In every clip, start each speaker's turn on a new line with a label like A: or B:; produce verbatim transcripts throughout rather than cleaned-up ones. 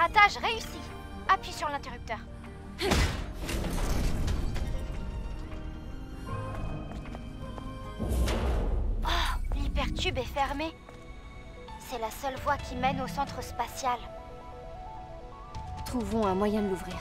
A: Piratage réussi. Appuie sur l'interrupteur. Oh, l'hypertube est fermé. C'est la seule voie qui mène au centre spatial.
B: Trouvons un moyen de l'ouvrir.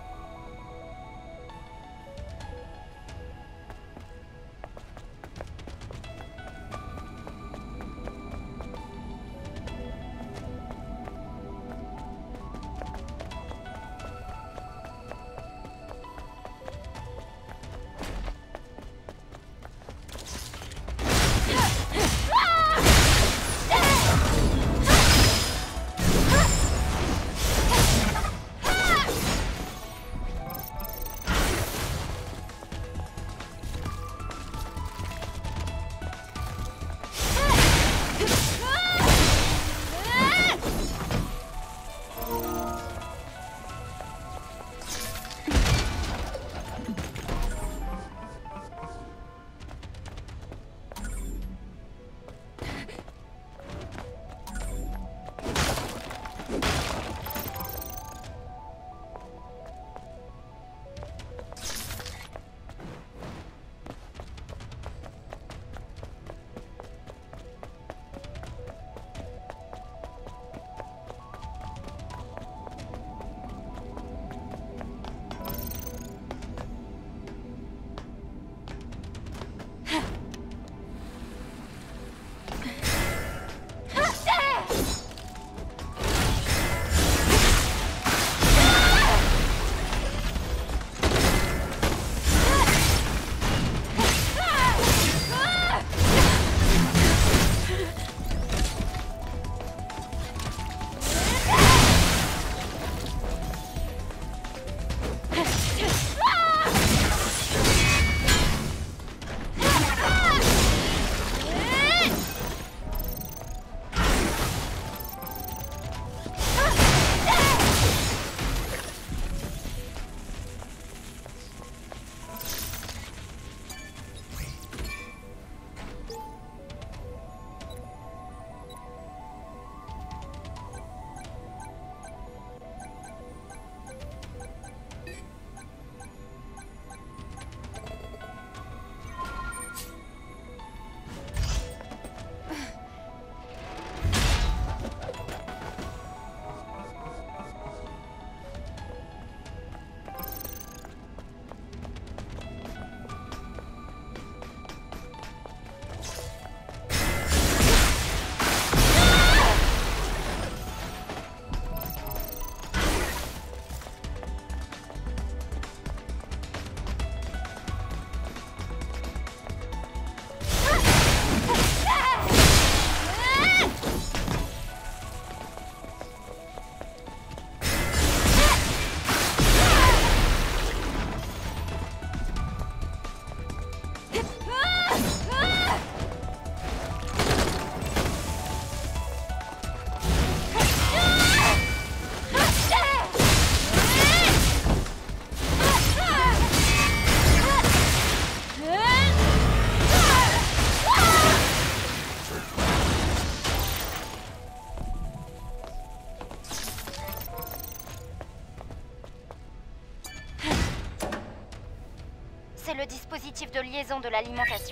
A: C'est le dispositif de liaison de l'alimentation.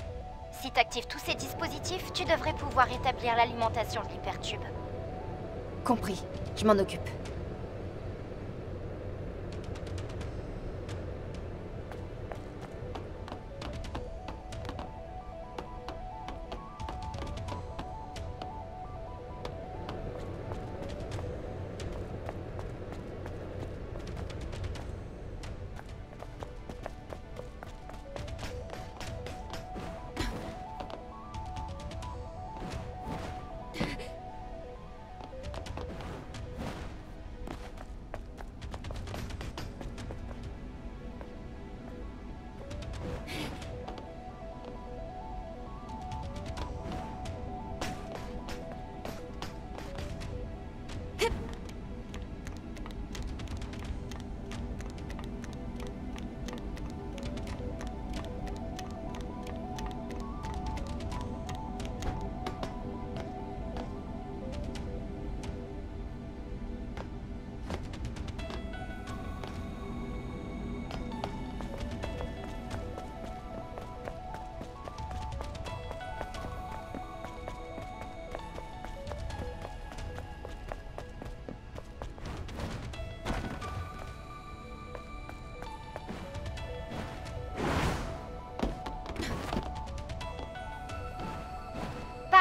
A: Si t'actives tous ces dispositifs, tu devrais pouvoir établir l'alimentation de l'hypertube.
B: Compris, je m'en occupe.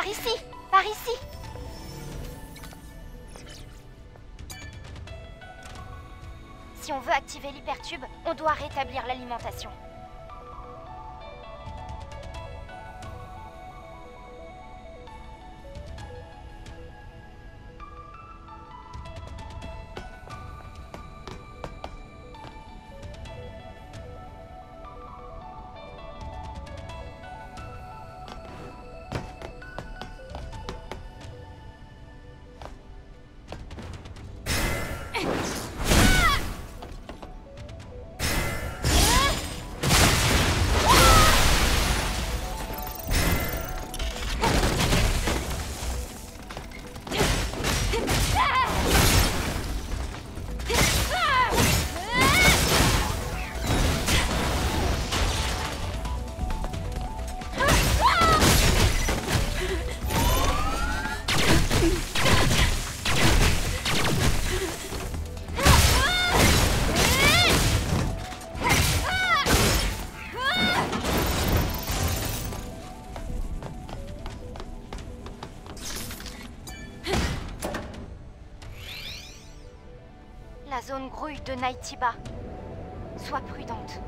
A: ici! Par ici! Si on veut activer l'hypertube, on doit rétablir l'alimentation. La zone grouille de Naytiba. Sois prudente.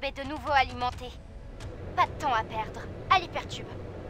A: L'hypertube est de nouveau alimenté. Pas de temps à perdre. À l'hypertube.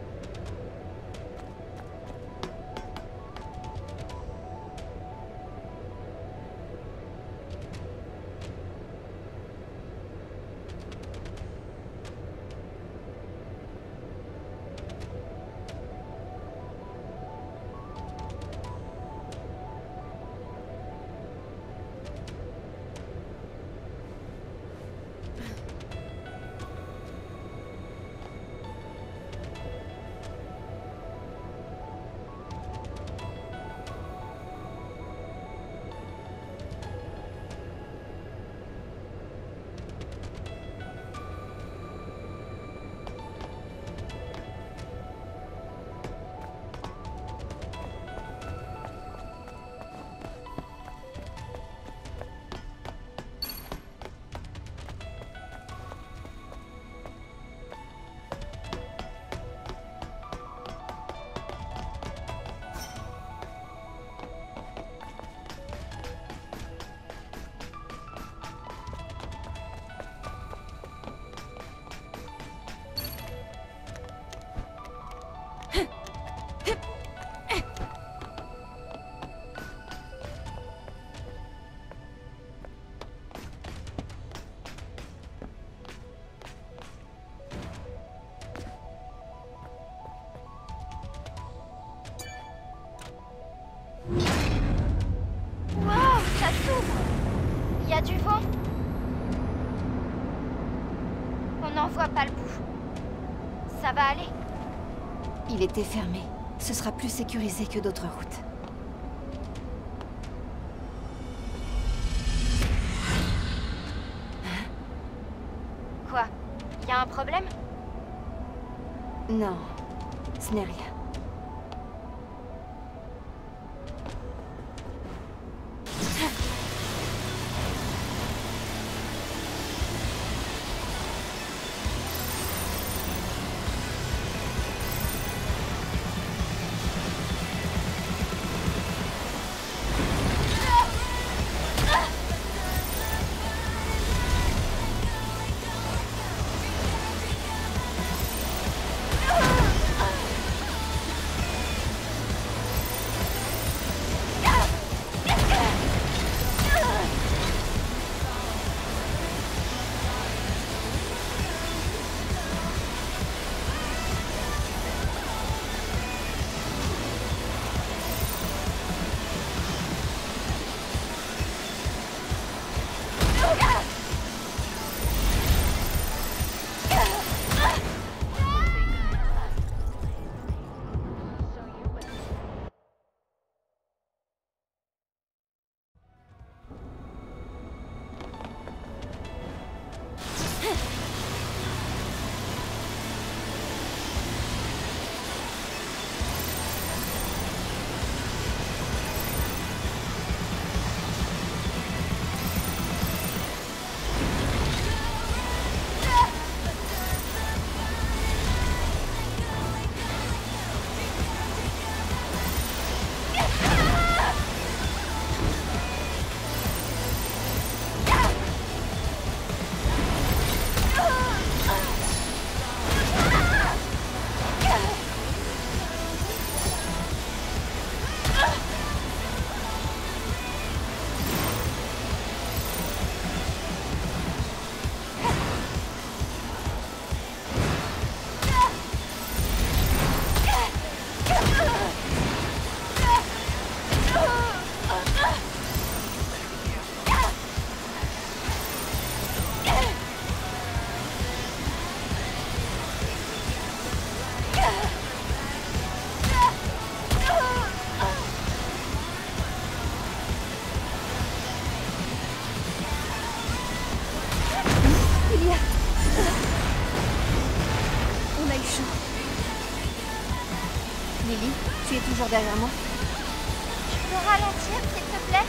A: Il y a du vent. On n'en voit pas le bout. Ça va aller?
B: Il était fermé. Ce sera plus sécurisé que d'autres routes.
A: Hein? Quoi? Il y a un problème?
B: Non, ce n'est rien. Lily, tu es toujours derrière moi?
A: Tu peux ralentir, s'il te plaît?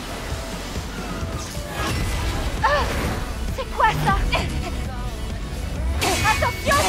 A: Ah! C'est quoi ça? Attention!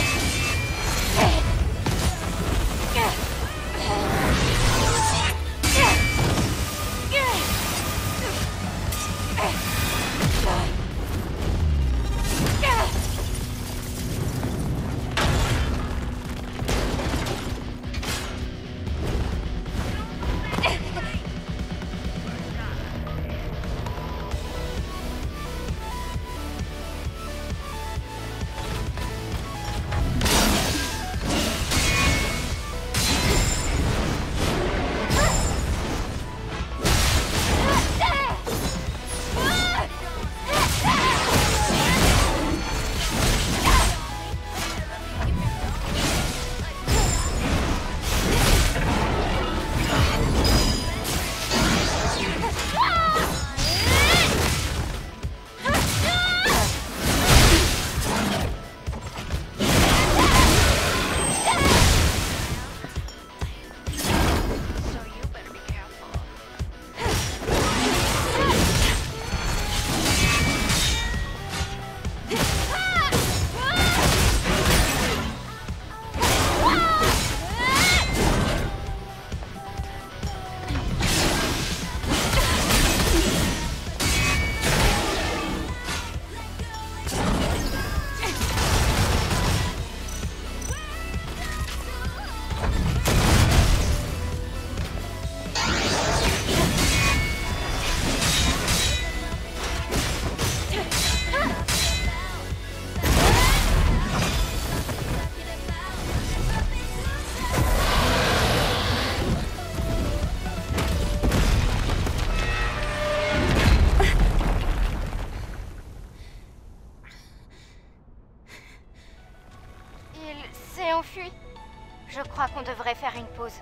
A: qu'on devrait faire une pause.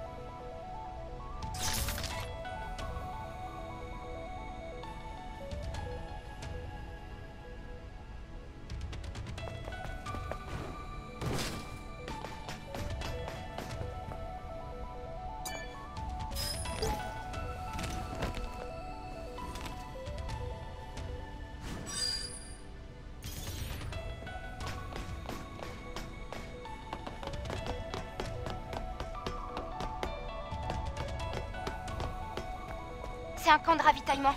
A: C'est un camp de ravitaillement.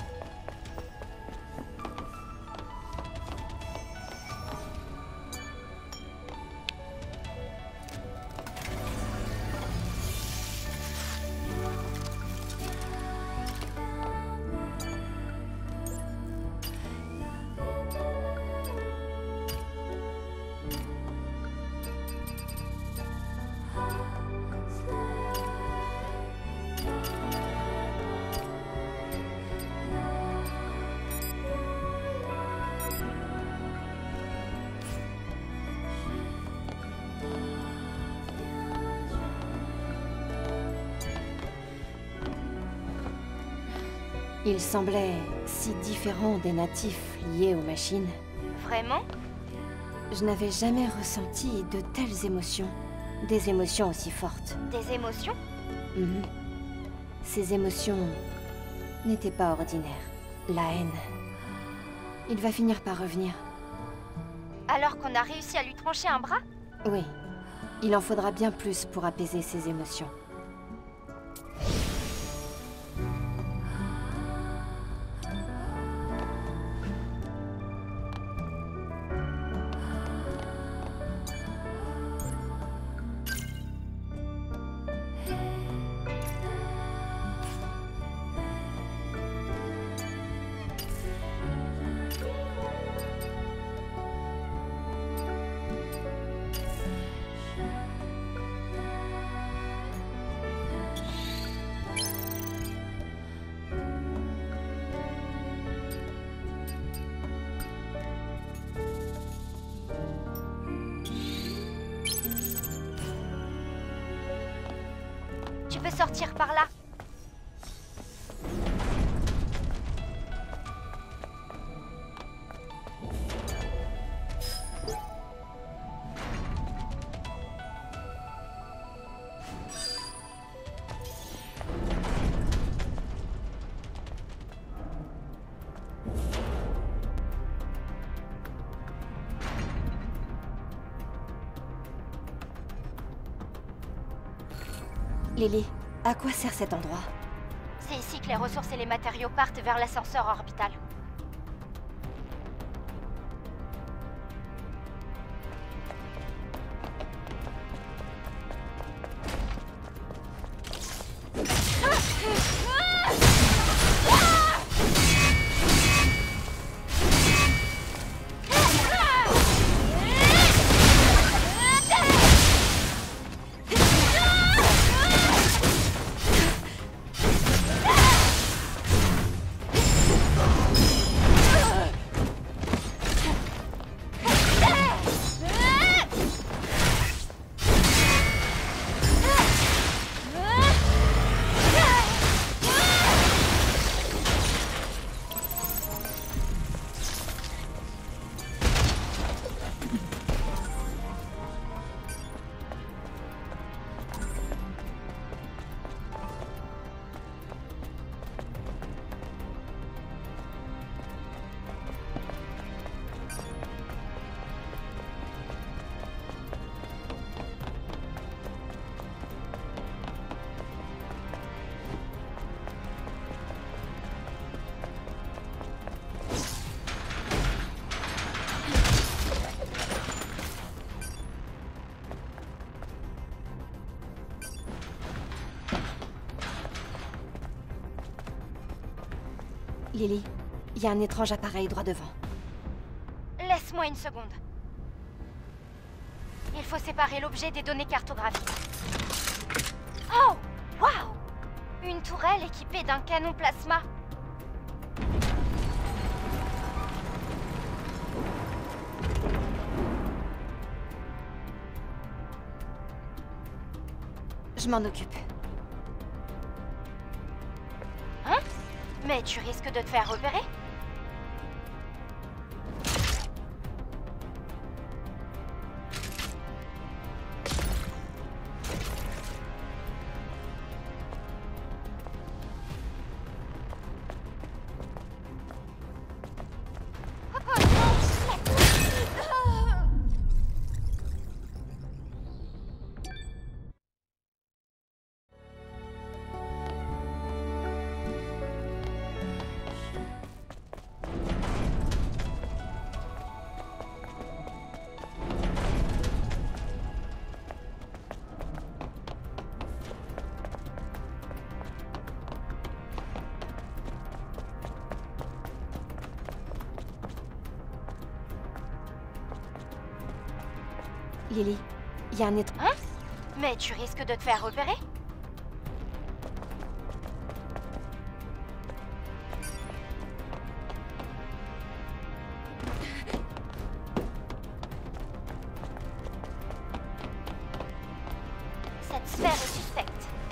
B: Il semblait si différent des natifs liés aux machines.
A: Vraiment?
B: Je n'avais jamais ressenti de telles émotions. Des émotions aussi fortes.
A: Des émotions?
B: Mhm. Ces émotions n'étaient pas ordinaires. La haine. Il va finir par revenir.
A: Alors qu'on a réussi à lui trancher un bras?
B: Oui. Il en faudra bien plus pour apaiser ses émotions.
A: Tu peux sortir par là.
B: Lily, à quoi sert cet endroit?
A: C'est ici que les ressources et les matériaux partent vers l'ascenseur orbital.
B: Lily, il y a un étrange appareil droit devant.
A: Laisse-moi une seconde. Il faut séparer l'objet des données cartographiques. Oh! Waouh! Une tourelle équipée d'un canon plasma.
B: Je m'en occupe.
A: Hein? Mais tu risques de te faire repérer?
B: Lily, il y a un étrange...
A: Hein? Mais tu risques de te faire repérer? Cette sphère est suspecte.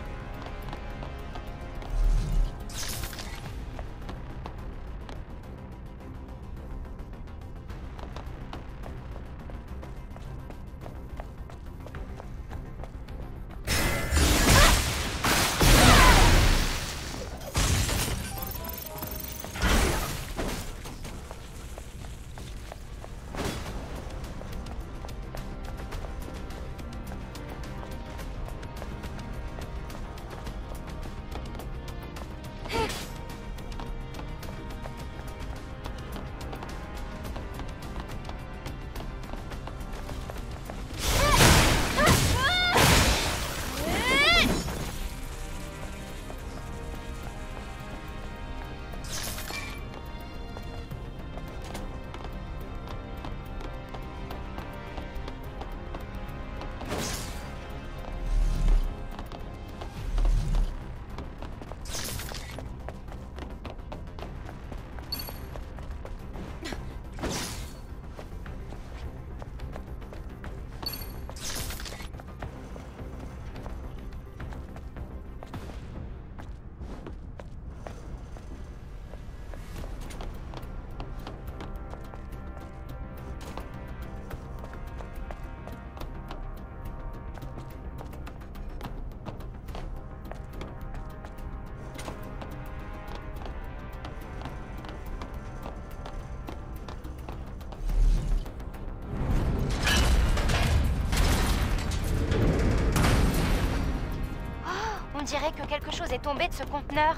A: On dirait que quelque chose est tombé de ce conteneur.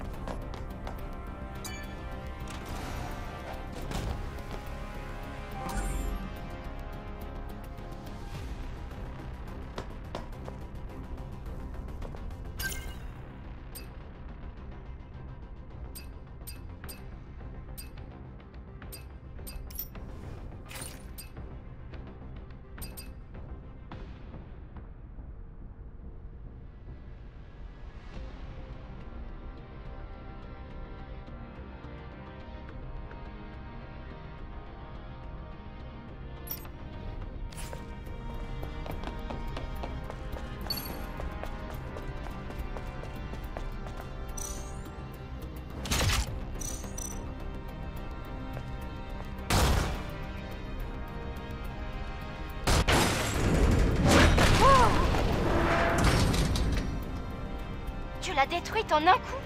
A: Tu l'as détruite en un coup?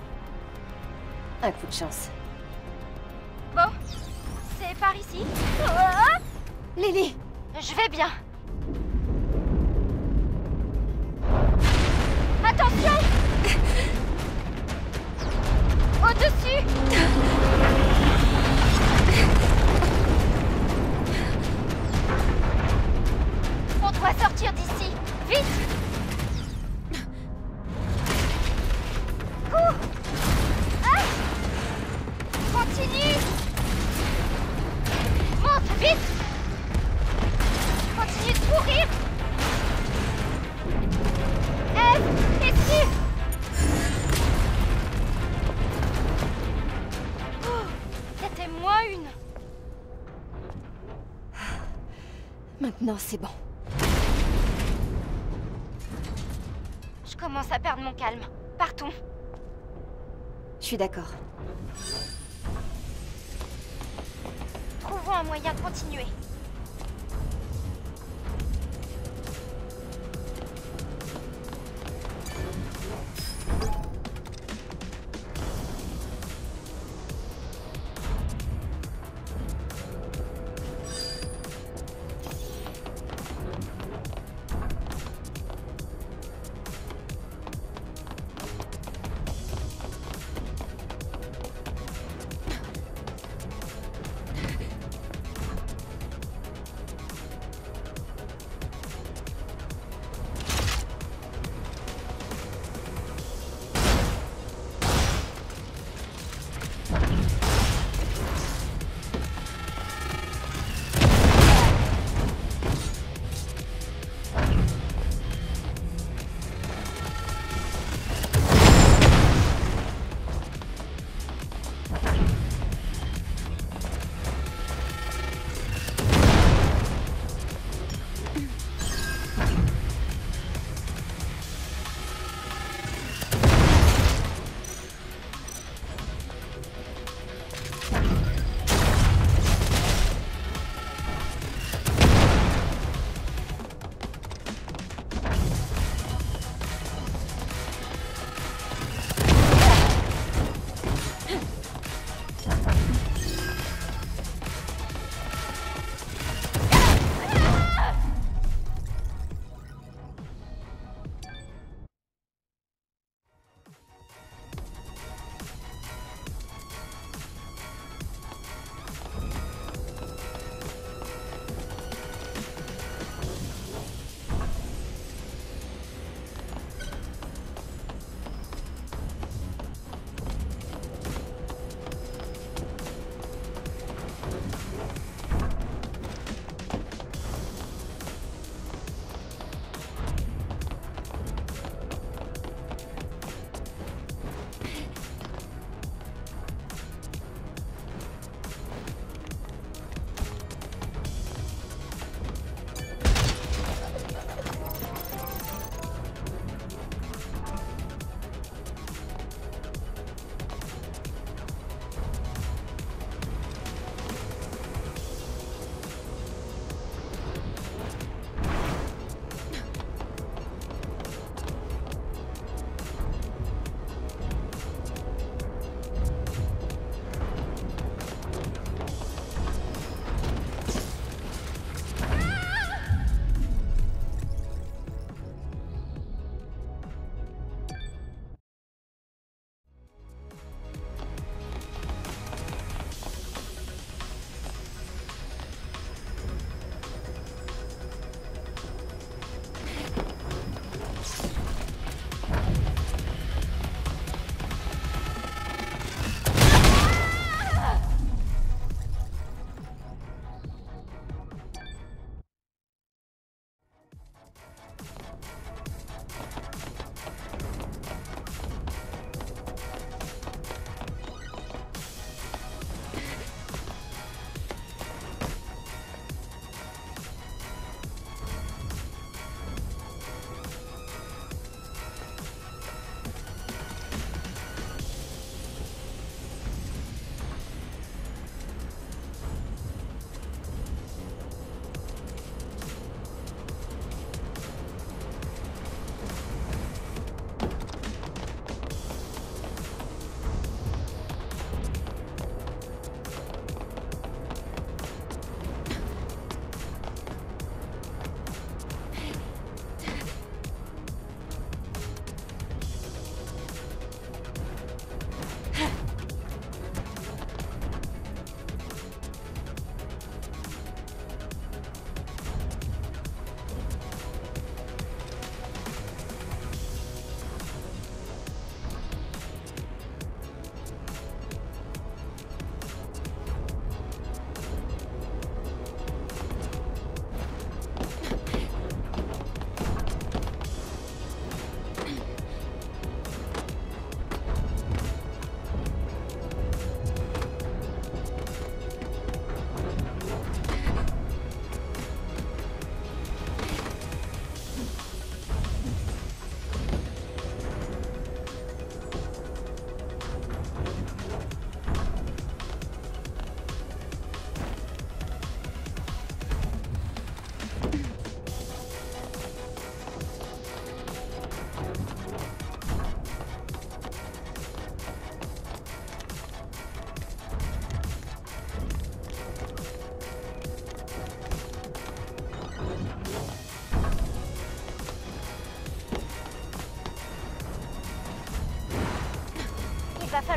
B: Un coup de chance.
A: Bon, c'est par ici. Ah!
B: Lily!
A: Je vais bien. Attention! Au-dessus! On doit sortir d'ici. Vite! Cours! Ah! Continue! Monte, vite! Continue de courir! Eve, esquive! Oh, c'était moins une.
B: Maintenant, c'est bon.
A: commence à perdre mon calme. Partons.
B: Je suis d'accord.
A: Trouvons un moyen de continuer.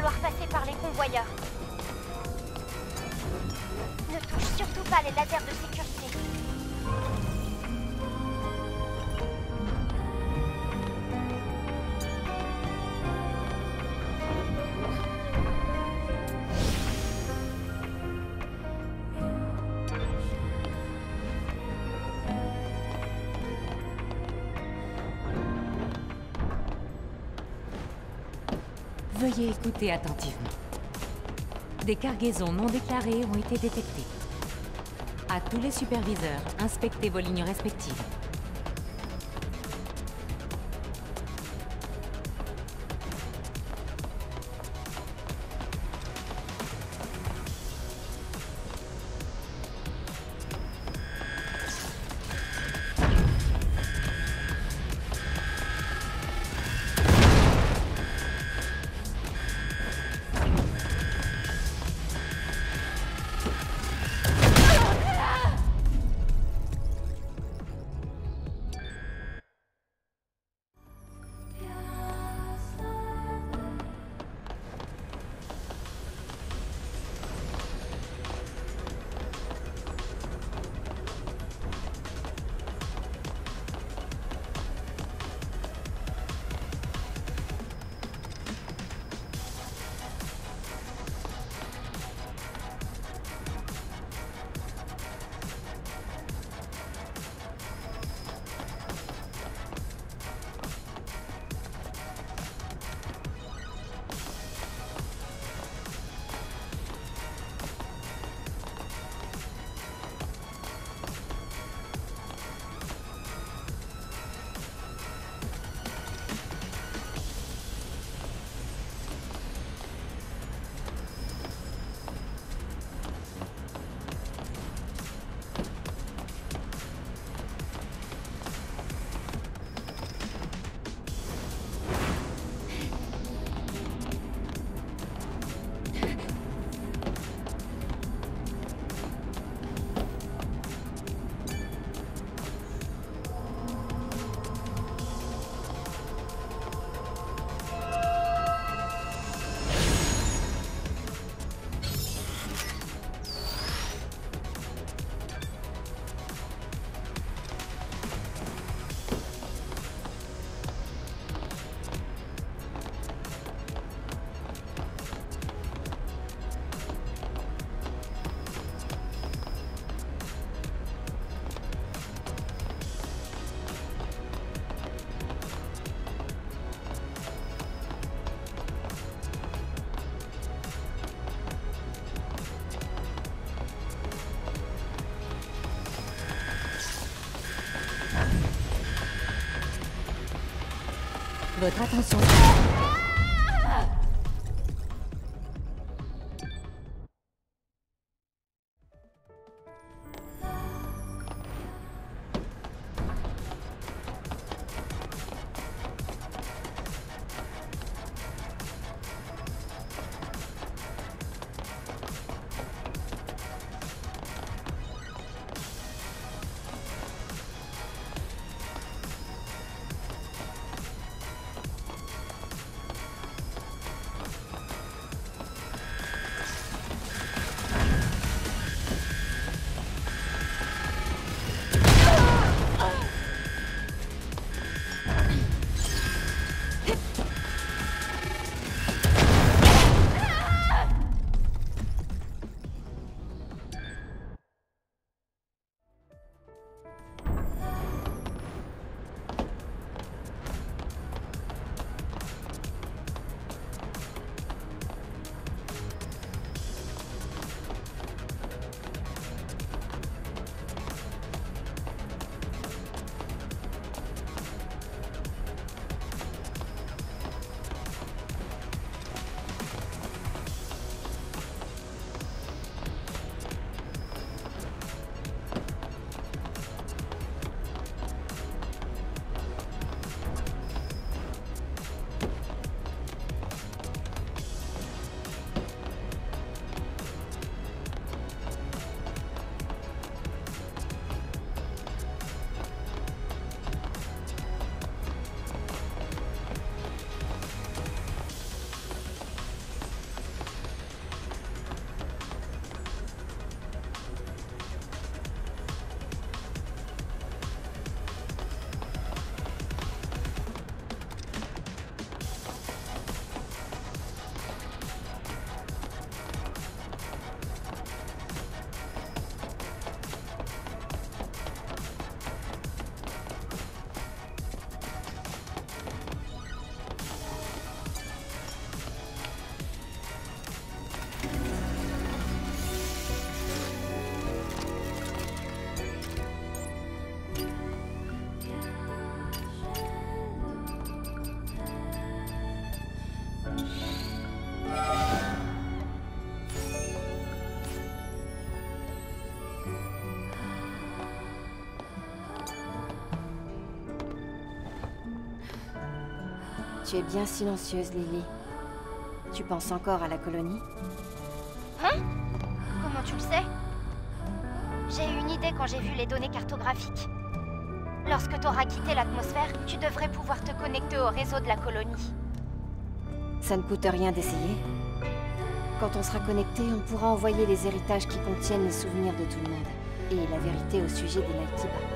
A: falloir passer par les convoyeurs. Ne touche surtout pas les lasers de sécurité.
C: Veuillez écouter attentivement. Des cargaisons non déclarées ont été détectées. À tous les superviseurs, inspectez vos lignes respectives. Votre attention.
B: Tu es bien silencieuse, Lily. Tu penses encore à la colonie?
A: Hein? Comment tu le sais? J'ai eu une idée quand j'ai vu les données cartographiques. Lorsque tu auras quitté l'atmosphère, tu devrais pouvoir te connecter au réseau de la colonie.
B: Ça ne coûte rien d'essayer. Quand on sera connecté, on pourra envoyer les héritages qui contiennent les souvenirs de tout le monde. Et la vérité au sujet des Nighttiba.